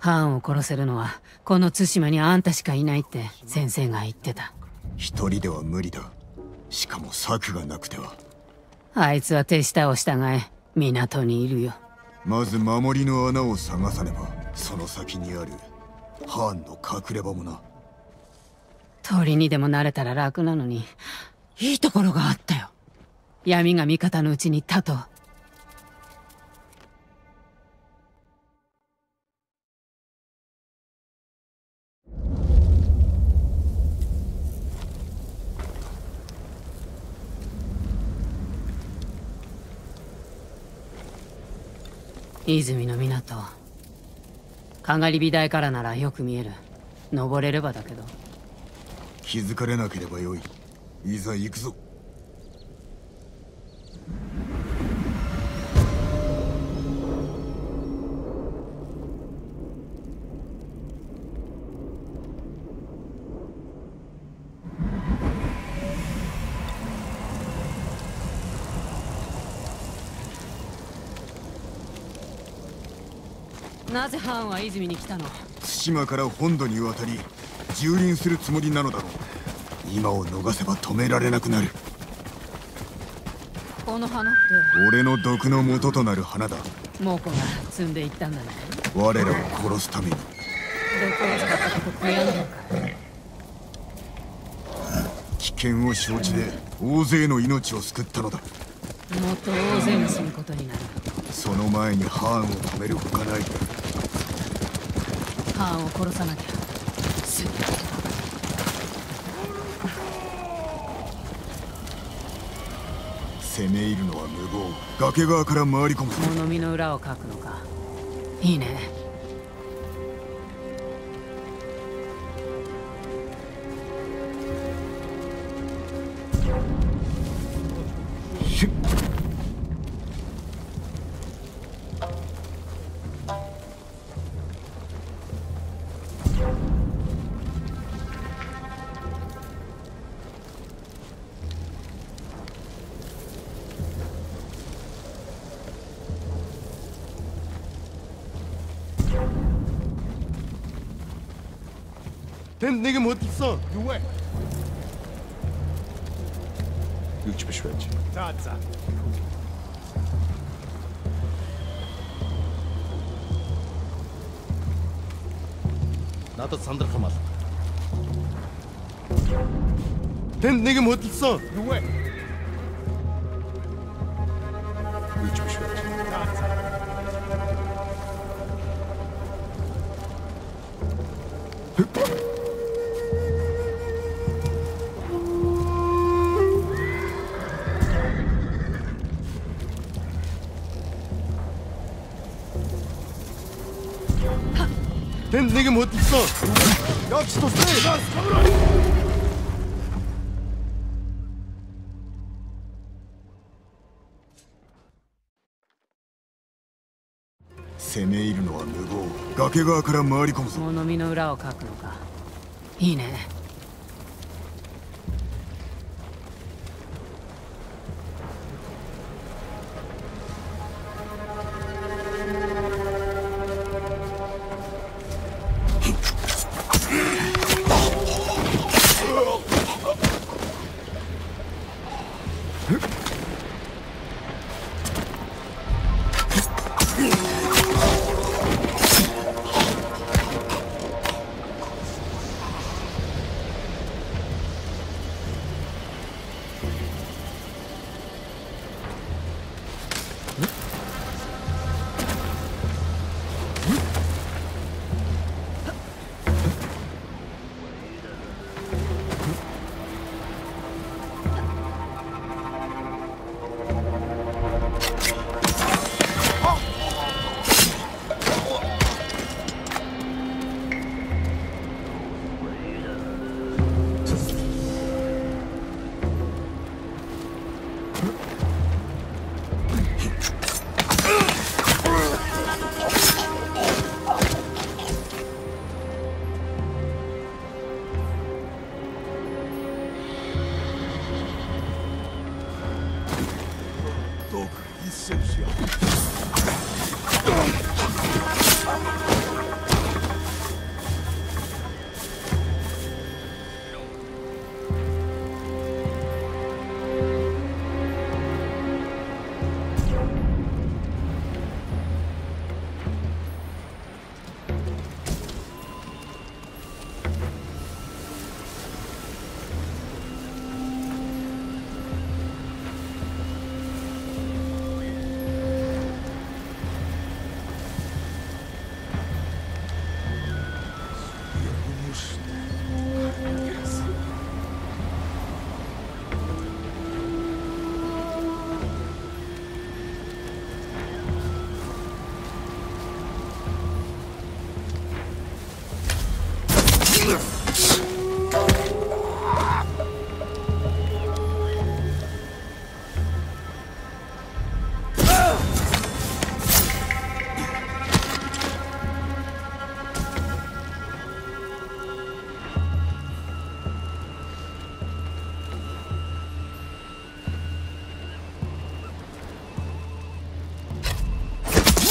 ハンを殺せるのはこの対馬にあんたしかいないって先生が言ってた。 一人では無理だ。しかも策がなくては。 あいつは手下を従え港にいるよ。 まず守りの穴を探さねば、その先にあるハーンの隠れ場もな。 鳥にでもなれたら楽なのに、いいところがあったよ。闇が味方のうちに立とう。泉の港、かがり火台からならよく見える。登れればだけど。 気づかれなければよい。いざ行くぞ。 なぜハーンは泉に来たの？ 対馬から本土に渡り蹂躙するつもりなのだろう。今を逃せば止められなくなる。 この花って俺の毒の元となる花だ。 猛虎が積んでいったんだね。 我らを殺すために。 毒を使ったこと悔やんでるか。 危険を承知で大勢の命を救ったのだ。 もっと大勢が死ぬことになる。 その前にハーンを止めるほかない。 ハーンを殺さなきゃ。すぐ攻め入るのは無謀。崖側から回り込む。 物見の裏をかくのか。いいね。 내게 못 있어. 누구야? 육지 beschwert. Tatsache. 나도 산들하마. 내게 못 있어. 누구야? 육지 beschwert. Tatsache. 내게 못 있어. 역시도 세. 攻め入るのは無謀。崖側から回り込むぞ。 物見の裏をかくのか。いいね。 있으시오.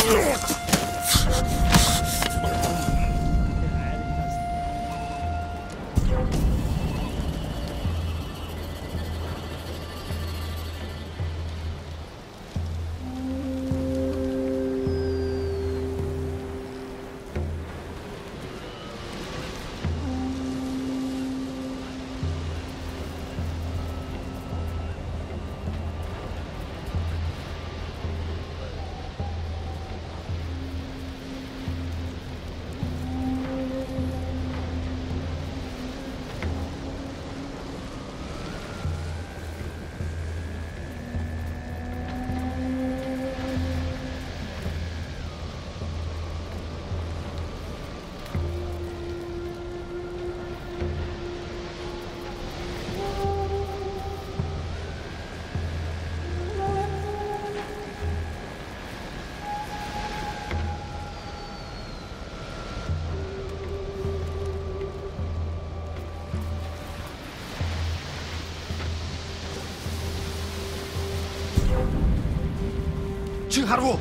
칭하라고.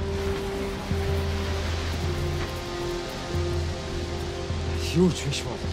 又追杀我！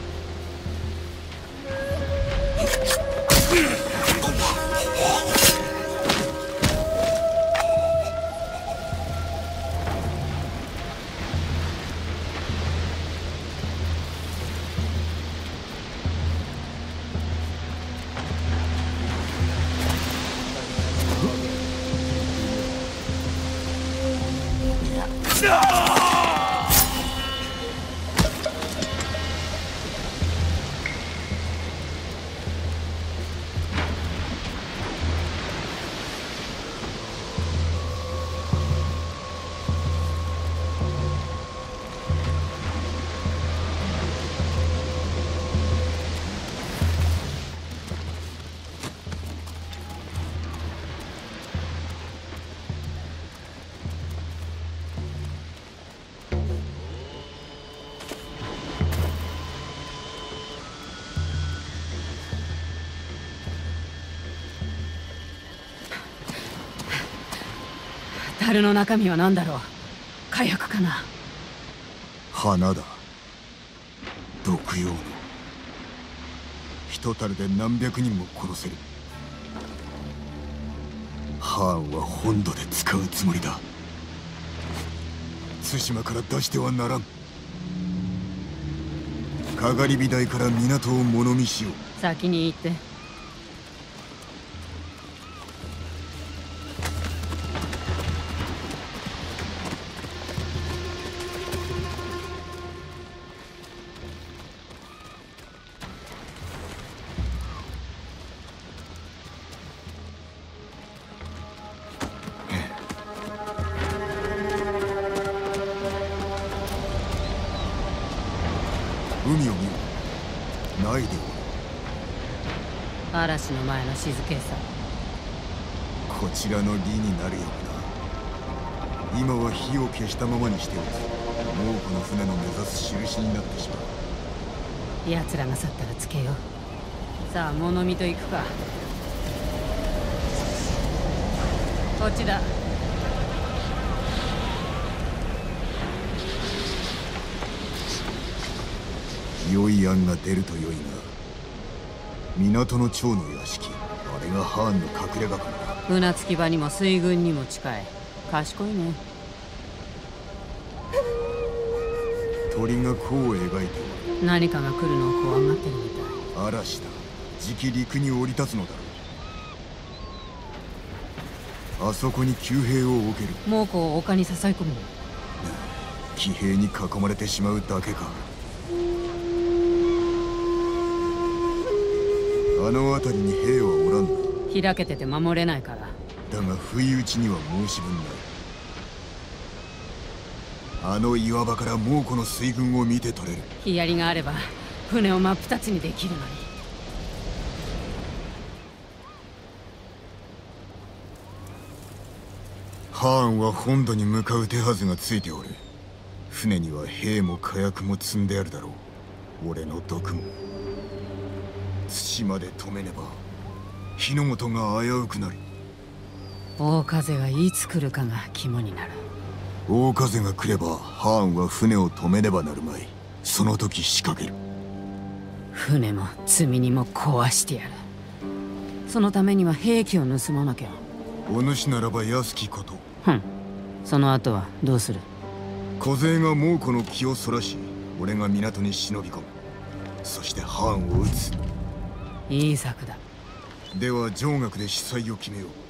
樽の中身は何だろう。火薬かな。 花だ。毒用の。一樽で何百人も殺せる。ハーンは本土で使うつもりだ。対馬から出してはならん。かがり火台から港を物見しよう。 先に行って。 海を見よ。ないでおる。 嵐の前の静けさ。 こちらの利になるような。今は火を消したままにしておく。もうこの船の目指す印になってしまう。 奴らが去ったらつけよう。さあ物見と行くか。こっちだ。 良い案が出ると良いが、港の長の屋敷、あれがハーンの隠れ家かな。 船着き場にも水軍にも近い。賢いね。 鳥が弧を描いておる。 何かが来るのを怖がってるみたい。 嵐だ。じき陸に降り立つのだろう。あそこに騎兵を置ける。 猛虎を丘に誘い込む。 騎兵に囲まれてしまうだけか。あの辺りに兵はおらんな。 開けてて守れないから。 だが不意打ちには申し分ない。あの岩場から猛虎の水軍を見て取れる。 ヒヤリがあれば船を真っ二つにできるのに。 ハーンは本土に向かう手はずがついておる。船には兵も火薬も積んであるだろう。俺の毒も。対馬で止めねば日の本が危うくなる。 大風がいつ来るかが肝になる。 大風が来ればハーンは船を止めねばなるまい。その時仕掛ける。 船も積み荷も壊してやる。そのためには兵器を盗まなきゃ。 お主ならば安きこと。 その後はどうする？ 小勢が猛虎の気をそらし、俺が港に忍び込む。そしてハーンを撃つ。 いい策だ。 では上学で司祭を決めよう。